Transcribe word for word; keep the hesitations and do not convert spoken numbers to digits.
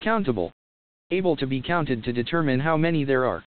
Countable. Able to be counted to determine how many there are.